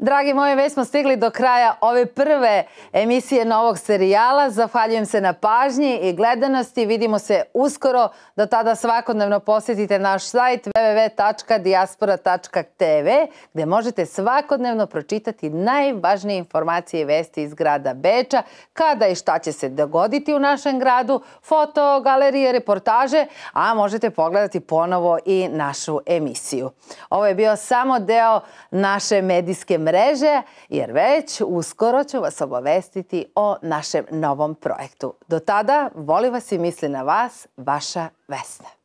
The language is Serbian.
Dragi moji, već smo stigli do kraja ove prve emisije novog serijala. Zahvaljujem se na pažnji i gledanosti. Vidimo se uskoro. Do tada svakodnevno posjetite naš sajt www.diaspora.tv gde možete svakodnevno pročitati najvažnije informacije i vesti iz grada Beča, kada i šta će se dogoditi u našem gradu, foto, galerije, reportaže, a možete pogledati ponovo i našu emisiju. Ovo je bio samo deo naše medijske mreže, jer već uskoro ću vas obavestiti o našem novom projektu. Do tada, voli vas i misli na vas, vaša Vesna.